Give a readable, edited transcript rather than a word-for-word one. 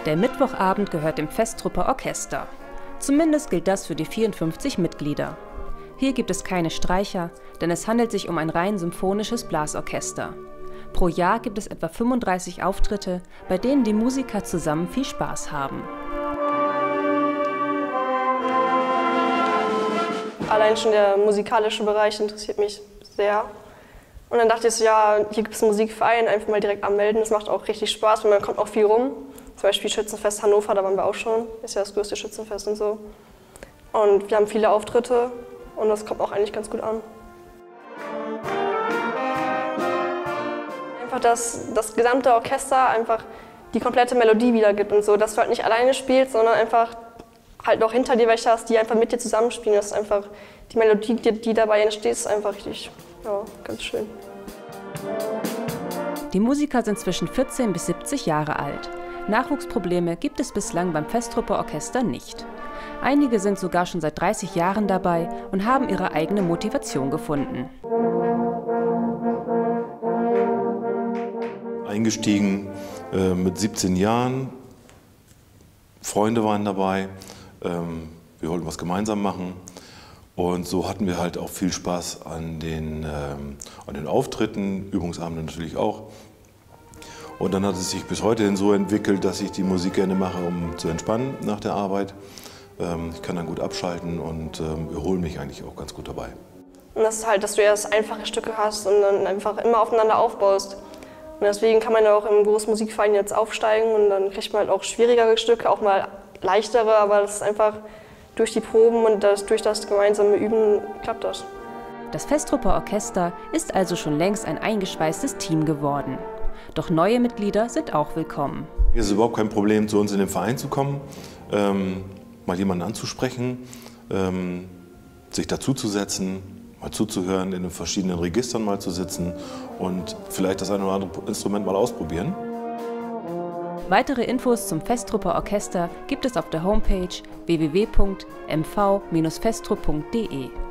Der Mittwochabend gehört dem Festrupper Orchester. Zumindest gilt das für die 54 Mitglieder. Hier gibt es keine Streicher, denn es handelt sich um ein rein symphonisches Blasorchester. Pro Jahr gibt es etwa 35 Auftritte, bei denen die Musiker zusammen viel Spaß haben. Allein schon der musikalische Bereich interessiert mich sehr. Und dann dachte ich so, ja, hier gibt es einen Musikverein, einfach mal direkt anmelden. Das macht auch richtig Spaß, weil man kommt auch viel rum. Zum Beispiel Schützenfest Hannover, da waren wir auch schon. Ist ja das größte Schützenfest und so. Und wir haben viele Auftritte und das kommt auch eigentlich ganz gut an. Einfach, dass das gesamte Orchester einfach die komplette Melodie wiedergibt und so. Dass du halt nicht alleine spielst, sondern einfach halt noch hinter dir welche hast, die einfach mit dir zusammenspielen. Das ist einfach die Melodie, die dabei entsteht, ist einfach richtig, ja, ganz schön. Die Musiker sind zwischen 14 bis 70 Jahre alt. Nachwuchsprobleme gibt es bislang beim Festrupper Orchester nicht. Einige sind sogar schon seit 30 Jahren dabei und haben ihre eigene Motivation gefunden. Eingestiegen mit 17 Jahren, Freunde waren dabei, wir wollten was gemeinsam machen und so hatten wir halt auch viel Spaß an den Auftritten, Übungsabende natürlich auch. Und dann hat es sich bis heute hin so entwickelt, dass ich die Musik gerne mache, um zu entspannen nach der Arbeit. Ich kann dann gut abschalten und erhole mich eigentlich auch ganz gut dabei. Und das ist halt, dass du erst einfache Stücke hast und dann einfach immer aufeinander aufbaust. Und deswegen kann man ja auch im großen Musikverein jetzt aufsteigen und dann kriegt man halt auch schwierigere Stücke, auch mal leichtere, aber das ist einfach durch die Proben und durch das gemeinsame Üben klappt das. Das Festrupper Orchester ist also schon längst ein eingeschweißtes Team geworden. Doch neue Mitglieder sind auch willkommen. Es ist überhaupt kein Problem, zu uns in den Verein zu kommen, mal jemanden anzusprechen, sich dazuzusetzen, mal zuzuhören, in den verschiedenen Registern mal zu sitzen und vielleicht das eine oder andere Instrument mal ausprobieren. Weitere Infos zum Festrupper Orchester gibt es auf der Homepage www.mv-festrup.de.